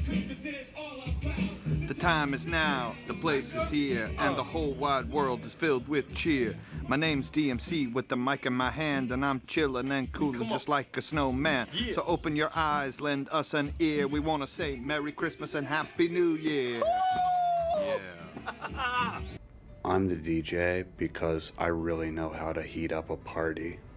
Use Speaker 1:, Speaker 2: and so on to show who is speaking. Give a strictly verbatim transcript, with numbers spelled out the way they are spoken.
Speaker 1: The time is now, the place is here, and the whole wide world is filled with cheer. My name's D M C with the mic in my hand, and I'm chillin' and coolin' just like a snowman. Yeah. So open your eyes, lend us an ear. We wanna say Merry Christmas and Happy New Year. Yeah.
Speaker 2: I'm the D J because I really know how to heat up a party.